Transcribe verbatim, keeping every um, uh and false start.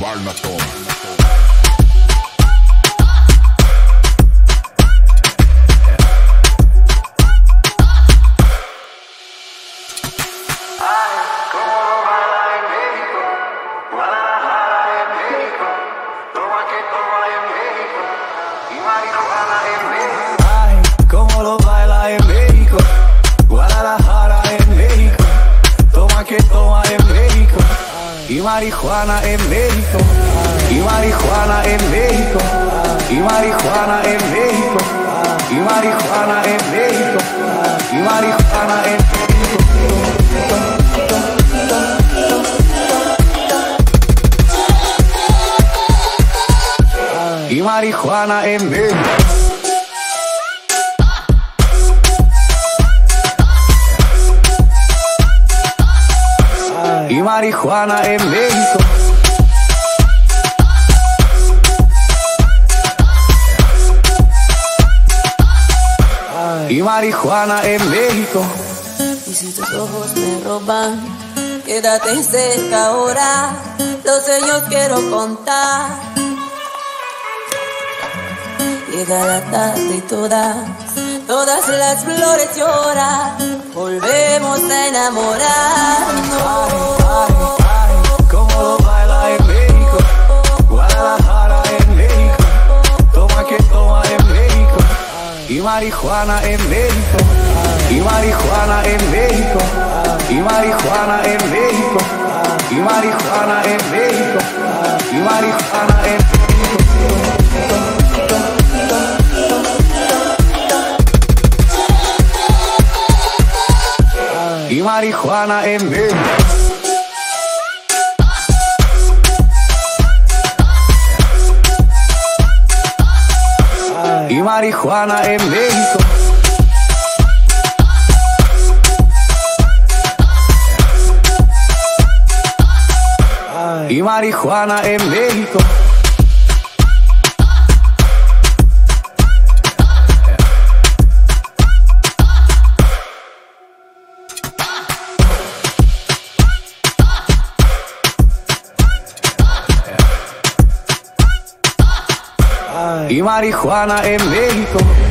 Barnaton. Y marihuana en México, y marihuana en México, y marihuana en México, y marihuana en México, y marihuana en México, y marihuana en México. Y marihuana en México. Y marihuana en México. Y si tus ojos me roban, quédate cerca ahora. Los sueños quiero contar. Llega la tarde y todas, todas las flores lloran. Volvemos a enamorarnos. Ay, ay, ay, como lo baila en México. Guadalajara en México. Toma que toma en México. Y marihuana en México. Y marihuana en México. Y marihuana en México. Y marihuana en México. Y marihuana en México. Y marihuana en México. Y marihuana en México. Y marihuana en México. Y marihuana en México.